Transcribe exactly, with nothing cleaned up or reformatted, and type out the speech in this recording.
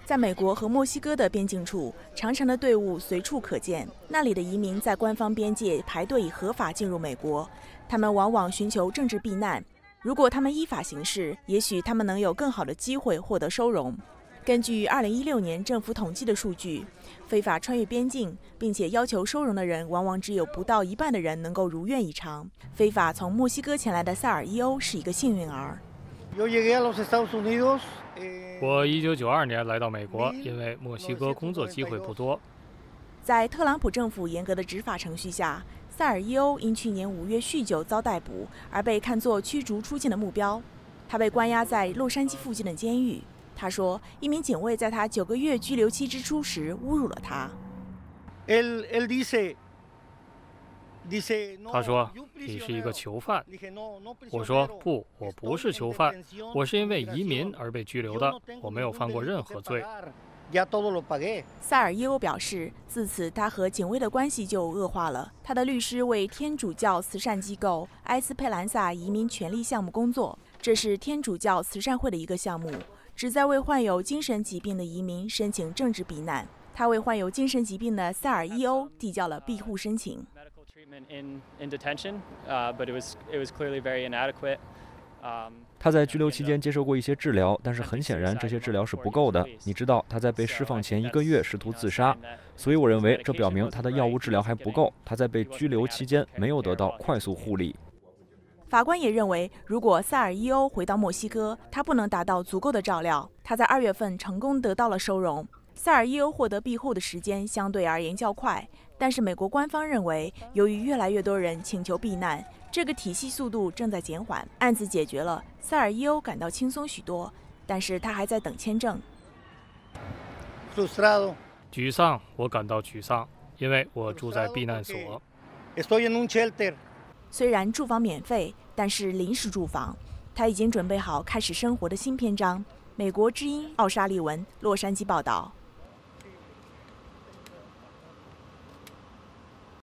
在美国和墨西哥的边境处，长长的队伍随处可见。那里的移民在官方边界排队以合法进入美国，他们往往寻求政治避难。如果他们依法行事，也许他们能有更好的机会获得收容。根据二零一六年政府统计的数据，非法穿越边境并且要求收容的人，往往只有不到一半的人能够如愿以偿。非法从墨西哥前来的塞尔伊欧是一个幸运儿。 我一九九二年来到美国，因为墨西哥工作机会不多。 在特朗普政府严格的执法程序下，塞尔伊欧因去年五月酗酒遭逮捕而被看作驱逐出境的目标。他被关押在洛杉矶附近的监狱。他说，一名警卫在他九个月拘留期之初时侮辱了他。 他说：“你是一个囚犯。”我说：“不，我不是囚犯，我是因为移民而被拘留的，我没有犯过任何罪。” 塞尔伊欧表示，自此他和警卫的关系就恶化了。他的律师为天主教慈善机构埃斯佩兰萨移民权利项目工作，这是天主教慈善会的一个项目，旨在为患有精神疾病的移民申请政治避难。他为患有精神疾病的塞尔伊欧递交了庇护申请。 他在拘留期间接受过一些治疗，但是很显然这些治疗是不够的。你知道，他在被释放前一个月试图自杀，所以我认为这表明他的药物治疗还不够。他在被拘留期间没有得到快速护理。 法官也认为，如果塞尔伊欧回到墨西哥，他不能达到足够的照料。他在二月份成功得到了收容。塞尔伊欧获得庇护的时间相对而言较快，但是美国官方认为，由于越来越多人请求避难，这个体系速度正在减缓。案子解决了，塞尔伊欧感到轻松许多，但是他还在等签证。 沮丧，我感到沮丧，因为我住在避难所。 虽然住房免费，但是临时住房。他已经准备好开始生活的新篇章。美国之音奥沙利文，洛杉矶报道。